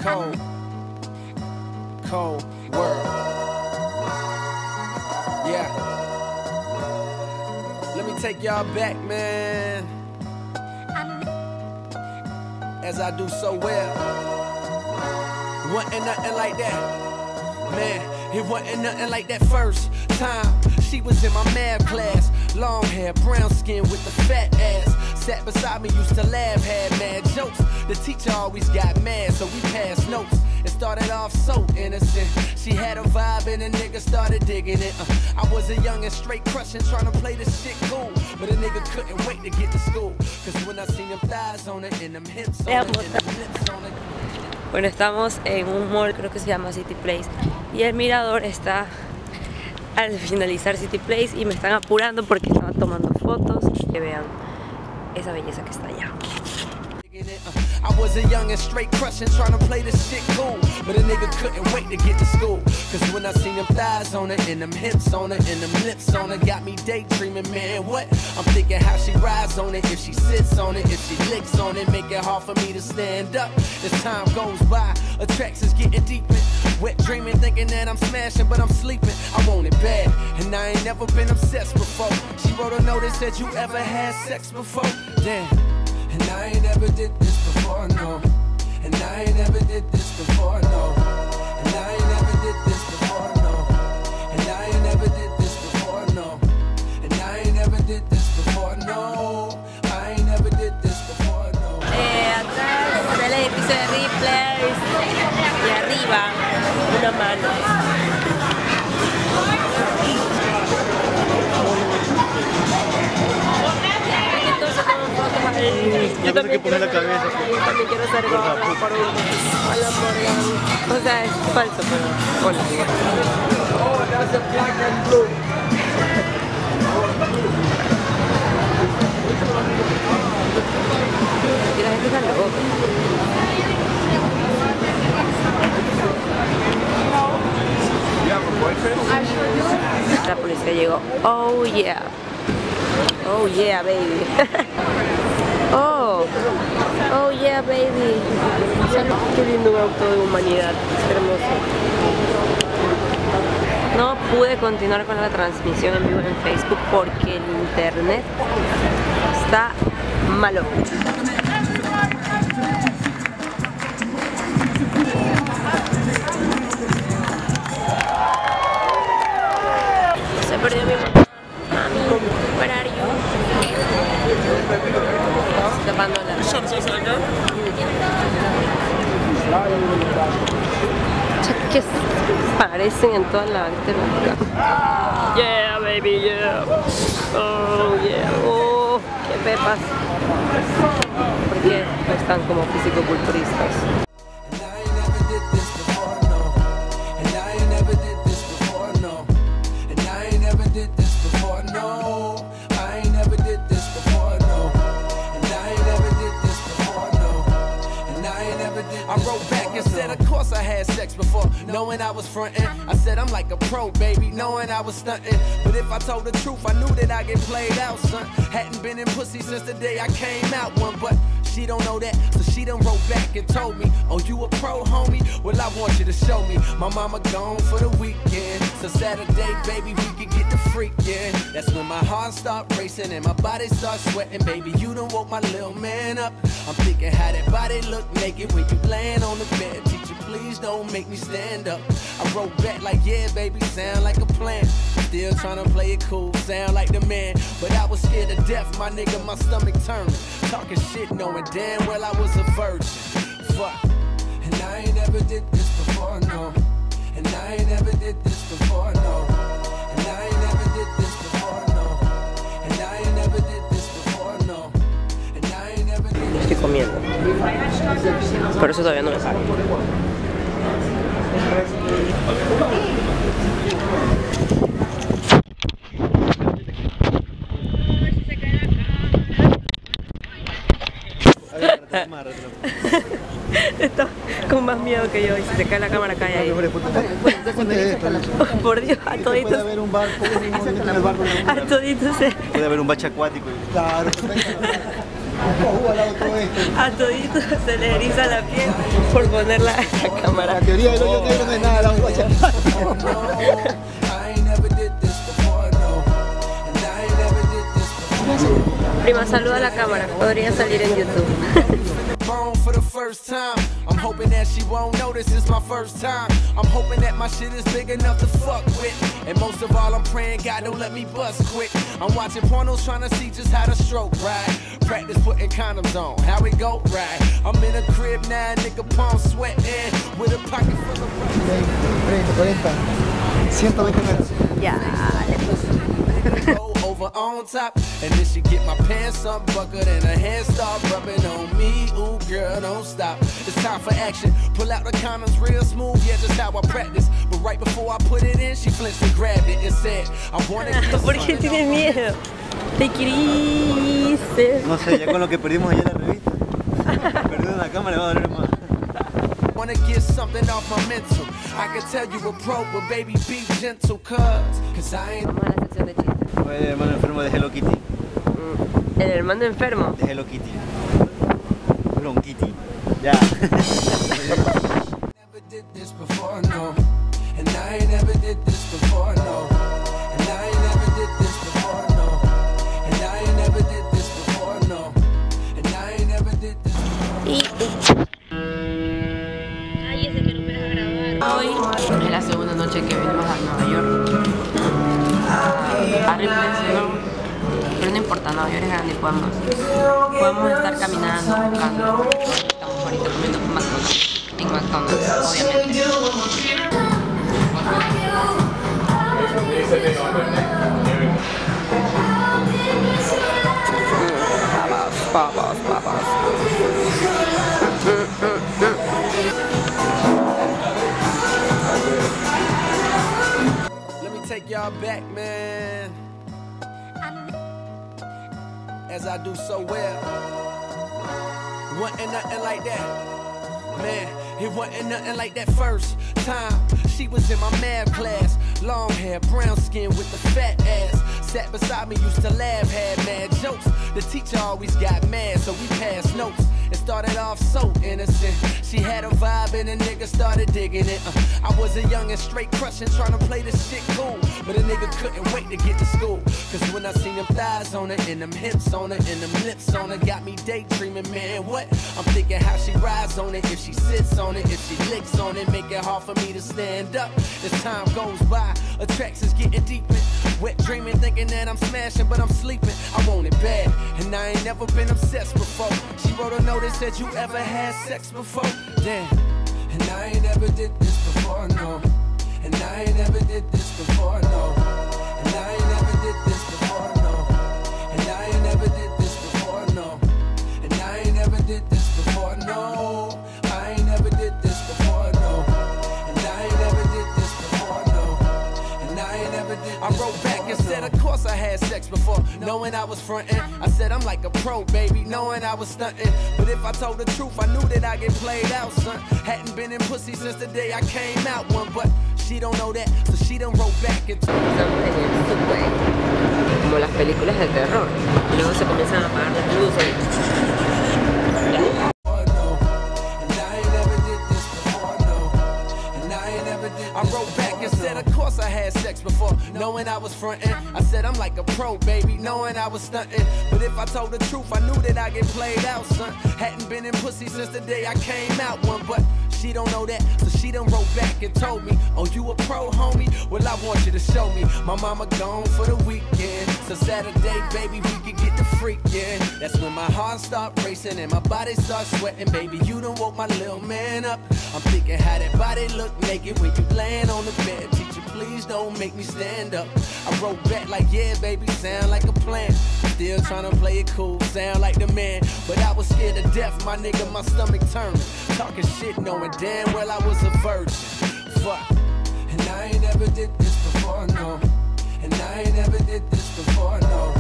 Cold, cold world. Yeah. Let me take y'all back, man. As I do so well. Wasn't nothing like that, man. It wasn't nothing like that first time. She was in my math class. Long hair, brown skin with the fat ass. Sat beside me, used to laugh, had mad jokes. The teacher always got mad, so we passed notes. It started off so innocent. She had a vibe and a nigga started digging it. I was a young and straight crushing, trying to play this shit cool. But a nigga couldn't wait to get to school. Cause when I seen them thighs on it and them hips on it and them lips on it. Bueno, estamos en un mall, creo que se llama City Place. Y el mirador está al finalizar City Place y me están apurando porque estaban tomando fotos. Que vean esa belleza que está allá. I was a young and straight crushing, trying to play this shit cool. But a nigga couldn't wait to get to school. Cause when I seen them thighs on it, and them hips on it, and them lips on it, got me daydreaming, man, what? I'm thinking how she rides on it, if she sits on it, if she licks on it, make it hard for me to stand up. As time goes by, attractions getting deeper. Wet dreaming, thinking that I'm smashing, but I'm sleeping. I want it bad, and I ain't never been obsessed before. She wrote a note that said, you ever had sex before? Damn. And I ain't never did this before, no. And I ain't never did this before, no. And I ain't never did this before, no. And I ain't never did this before, no. And I ain't never did this before, no. I ain't never did this before, no. Atrás del edificio de Ripley's y arriba una mano. Yo también quiero la cabeza. También quiero ser gorda por un Lamborghini. O sea, es falso, pero hola. Y la gente está loca. La policía llegó. Oh yeah. Oh yeah, baby. Oh yeah, baby. Qué lindo un auto de humanidad, es hermoso. No pude continuar con la transmisión en vivo en Facebook porque el internet está malo. Se perdió mi mamá. Mami, where are you? Tapando la... Que parecen en toda la acá. Yeah, baby, yeah. Oh, yeah. Oh, qué pepas. Porque están como fisicoculturistas. I wrote back and said, of course I had sex before, knowing I was frontin'. I said I'm like a pro, baby, knowing I was stuntin'. But if I told the truth, I knew that I get played out, son. Hadn't been in pussy since the day I came out one, but she don't know that, so she done wrote back and told me, oh, you a pro, homie? Well, I want you to show me. My mama gone for the weekend, so Saturday, baby, we can get the freakin'. That's when my heart start racing and my body start sweating. Baby, you done woke my little man up. I'm thinking how that body look naked when you laying on the bed. Teacher, please don't make me stand up. I wrote back like, yeah, baby, sound like a plan. Still trying to play it cool, sound like the man. But I was scared to death, my nigga, my stomach turning. Talking shit, knowing damn well I was a virgin. Fuck. And I ain't never did this before, no. And I ain't never did this before, no. And I ain't never did this before, no. And I ain't never did this before, no. And I ain't never did this. Estoy comiendo. Por eso todavía no me paro. Está con más miedo que yo y si se cae la cámara cae ahí. Por Dios, a toditos. Puede haber un barco, a toditos se... puede haber un bache acuático. Claro. A toditos se les eriza la piel por ponerla a la cámara. La teoría del hoyo negro no es nada, la guacha. Prima, saluda a la cámara. Podría salir en YouTube. For the first time, I'm hoping that she won't notice it's my first time. I'm hoping that my shit is big enough to fuck with. And most of all, I'm praying God don't let me bust quick. I'm watching pornos trying to see just how to stroke right. Practice putting condoms on, how it go right. I'm in a crib now, nigga, palm sweating with a pocket full of 30, 40, 120 metros. Ya, le puse. Over on top, and then she get my pants unbuckled and her hands start rubbing on me. Ooh, girl, don't stop. It's time for action. Pull out the condoms real smooth, yeah, just how I practice. But right before I put it in, she flinched and grabbed it and said, I wanna get ¿Por qué tienes miedo? Te crisis. No sé, ya con lo que perdimos ayer en la revista. Perdiendo la cámara, va a doler más. Wanna get something off my mental. I can tell you a pro, but baby, be gentle, cause I ain't. Vamos a la sección de chistes. Fue el hermano enfermo de Hello Kitty. ¿El hermano enfermo? De Hello Kitty. Bronquitty. Ya. Never did this before, no. And I ain't never did this before, no. And I ain't never did this before, no. And I ain't never did this before, no. And I ain't never did this before. Ay, ese que no me deja grabar. Hoy es la segunda noche que venimos a Nueva York. A reflexionar, pero no importa, Nueva York es grande y podemos estar caminando, buscando. Estamos ahorita comiendo McDonald's, en McDonald's, obviamente. Babas. Let me take y'all back, man. As I do so well. Wasn't nothing like that. Man, it wasn't nothing like that first time. She was in my math class. Long hair, brown skin with the fat ass. Sat beside me, used to laugh, had mad jokes. The teacher always got mad, so we passed notes. It started off so innocent. She had a vibe and a nigga started digging it. I was a young and straight crushing, trying to play this shit cool. But a nigga couldn't wait to get to school. Cause when I seen them thighs on her, and them hips on her, and them lips on her, got me daydreaming, man, what? I'm thinking how she rides on it, if she sits on it, if she licks on it, make it hard for me to stand up. As time goes by, attractions getting deeper. Wet dreaming, thinking that I'm smashing, but I'm sleeping. I want it bad, and I ain't never been obsessed before. She wrote a note that said, you ever had sex before? Damn, and I ain't never did this before, no. And I ain't never did this before, no. And I ain't never did this before, no. And I ain't never did this before, no. And I ain't never did this before, no. I ain't never did this before, no. And I ain't never did this before, no. And I ain't never did this. I wrote back and said, of course I had sex before, knowing I was frontin'. I said I'm like a pro, baby, knowing I was stuntin'. But if I told the truth, I knew that I get played out, son. Hadn't been in pussy since the day I came out one, but she don't know that, so she done wrote back and Estamos en el subway, como las películas de terror. Y luego se comienzan a apagar las luces. I wrote back and said, of course I had sex before, knowing I was frontin'. I said I'm like a pro, baby, knowing I was stuntin'. But if I told the truth, I knew that I get played out, son. Hadn't been in pussy since the day I came out one, but she don't know that, so she done wrote back and told me, oh, you a pro, homie? Well, I want you to show me. My mama gone for the weekend, so Saturday, baby, we could get the freakin'. That's when my heart start racing and my body start sweating. Baby, you done woke my little man up. I'm thinking how that body look naked when you laying on the bed. Teacher, please don't make me stand up. I wrote back like, yeah, baby, sound like a plan. Still trying to play it cool, sound like the man. But I was scared to death, my nigga, my stomach turned. Talking shit, knowing damn well I was a virgin. Fuck. And I ain't never did this before, no. And I ain't never did this before, no.